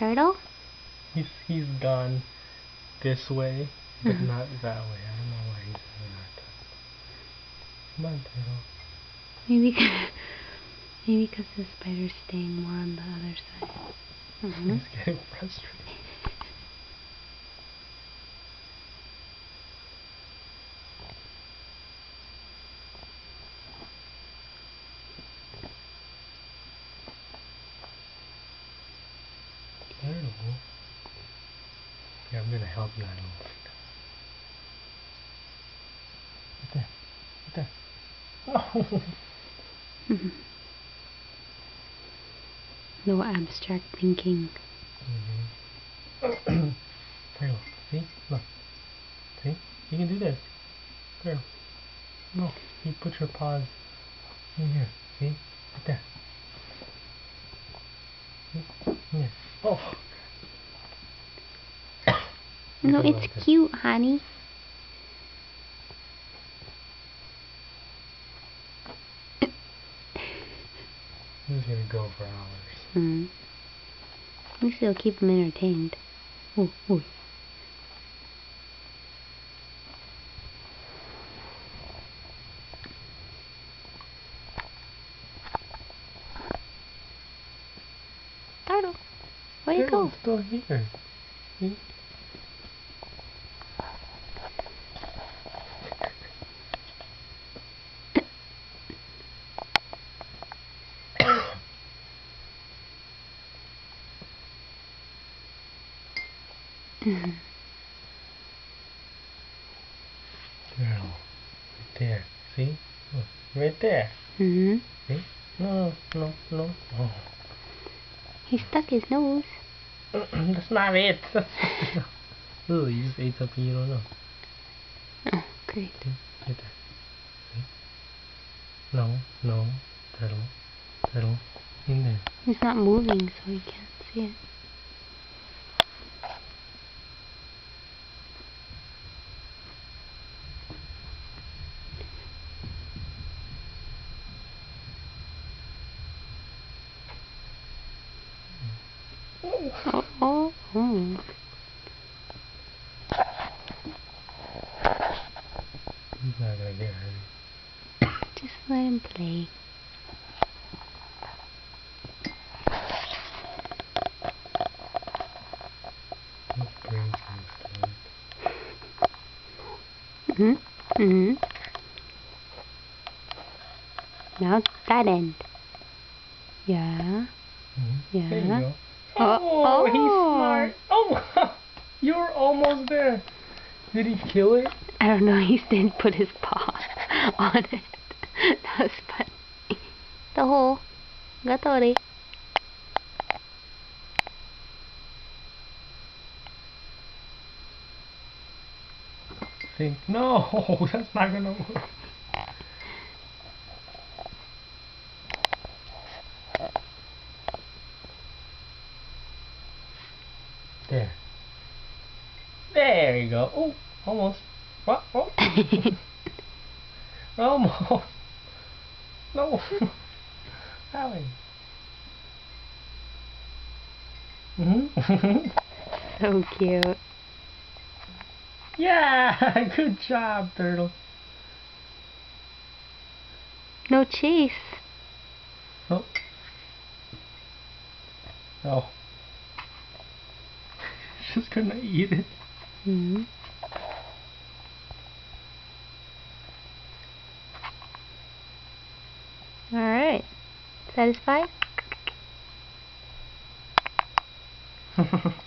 Turtle? He's gone this way, but not that way. I don't know why he's doing that. Come on, Turtle. Maybe because the spider's staying more on the other side. He's getting frustrated. Turtle. Here, I'm gonna help you out a little bit. Right there. No. No abstract thinking. Turtle, see? Look. See? You can do this. Turtle. No. You put your paws in here. See? Right there. See? Here. Oh! No, it's cute, honey. This is gonna go for hours. At least it'll keep him entertained. Ooh, ooh. Turtle, where'd you go? Turtle's still here. See? Turtle. Right there. See? Look. Right there. See? No. Oh. He stuck his nose. That's not it. Ooh, you just ate something you don't know. Oh, great. See? Right there. See? No. Turtle. In there. He's not moving, so you can't see it. Oh. He's not gonna get hurt. Just let him play. His brain's gonna Now that end. Yeah. Yeah. There you go. Oh, He's smart. Oh, you're almost there. Did he kill it? I don't know. He didn't put his paw on it. That was funny. The hole. Gatori. Think. No, that's not gonna work. There. There you go. Oh, almost. What? Oh. Almost. No. Allie. So cute. Yeah, good job, Turtle. No chase. Oh. Oh. Just gonna eat it. Alright. Satisfied?